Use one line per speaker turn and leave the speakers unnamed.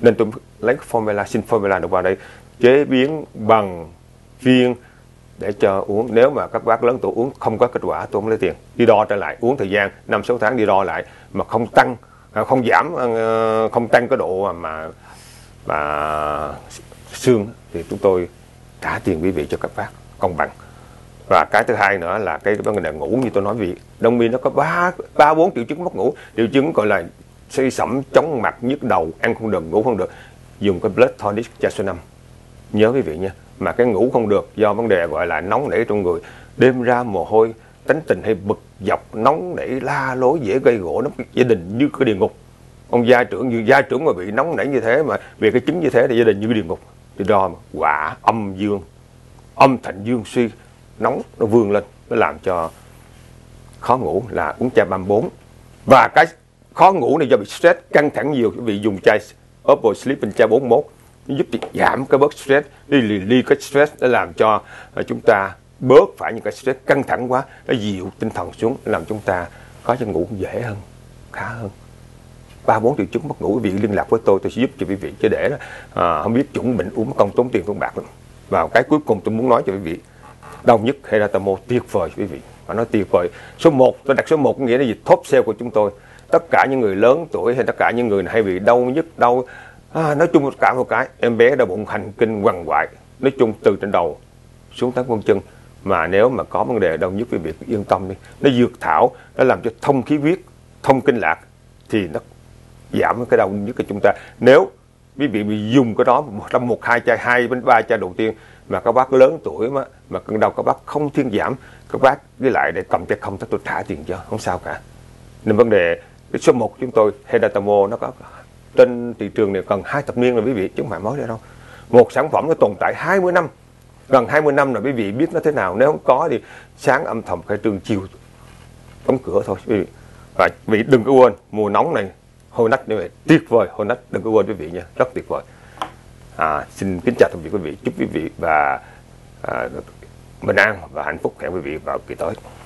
Nên tôi lấy formula, xin formula được vào đây, chế biến bằng viên để cho uống. Nếu mà các bác lớn tuổi uống không có kết quả, tôi không lấy tiền. Đi đo trở lại, uống thời gian 5-6 tháng đi đo lại mà không tăng, không giảm, không tăng cái độ mà xương thì chúng tôi trả tiền quý vị cho các bác công bằng. Và cái thứ hai nữa là cái vấn đề ngủ, như tôi nói vị đông y nó có 3-4 triệu chứng mất ngủ. Triệu chứng gọi là say sẩm, chóng mặt, nhức đầu, ăn không được, ngủ không được, dùng cái blood tonic cha số 5. Nhớ quý vị nha. Mà cái ngủ không được do vấn đề gọi là nóng nảy trong người, đêm ra mồ hôi, tánh tình hay bực dọc, nóng nảy, la lối, dễ gây gổ, nó gia đình như cái địa ngục. Ông gia trưởng mà bị nóng nảy như thế, mà vì cái chứng như thế thì gia đình như cái địa ngục. Thì do quả âm dương, âm thành dương suy, nóng nó vươn lên, nó làm cho khó ngủ, là uống chai 34. Và cái khó ngủ này do bị stress, căng thẳng nhiều, quý vị dùng chai Herbal Sleeping chai 41, nó giúp giảm cái bớt stress, đi cái stress, để làm cho chúng ta bớt phải những cái stress căng thẳng quá, nó dịu tinh thần xuống, làm chúng ta có giấc ngủ dễ hơn, khá hơn. 3-4 triệu chứng mất ngủ, quý vị liên lạc với tôi sẽ giúp cho quý vị, chứ để không biết chủng bệnh uống công tốn tiền tốn bạc lắm. Và cái cuối cùng tôi muốn nói cho quý vị, đau nhất Heratamol tuyệt vời quý vị, và nó tuyệt vời. Số 1, tôi đặt số 1 nghĩa là gì? Top sale của chúng tôi. Tất cả những người lớn tuổi hay tất cả những người hay bị đau nhức, nói chung cả một cái em bé đau bụng, hành kinh, quằn quại, nói chung từ trên đầu xuống tới ngón chân. Mà nếu mà có vấn đề đau nhức, quý vị yên tâm đi, nó dược thảo, nó làm cho thông khí huyết, thông kinh lạc, thì nó giảm cái đau nhức của chúng ta. Nếu quý vị bị dùng cái đó trong 1-2 chai, 2-3 chai đầu tiên, mà các bác lớn tuổi mà cơn đau các bác không thuyên giảm, các bác với lại để cầm cho không, tôi trả tiền cho, không sao cả. Nên vấn đề cái số 1 chúng tôi Heratamol nó có trên thị trường này gần 2 thập niên rồi quý vị, chứ không phải mới đây đâu. Một sản phẩm nó tồn tại 20 năm, gần 20 năm rồi quý vị biết nó thế nào. Nếu không có thì sáng âm thầm khai trương, chiều đóng cửa thôi quý vị. Và quý vị đừng có quên mùa nóng này Hornach như vậy tuyệt vời, Hornach đừng có quên quý vị nha, rất tuyệt vời. Xin kính chào tạm biệt quý vị, chúc quý vị và bình an và hạnh phúc, hẹn quý vị vào kỳ tới.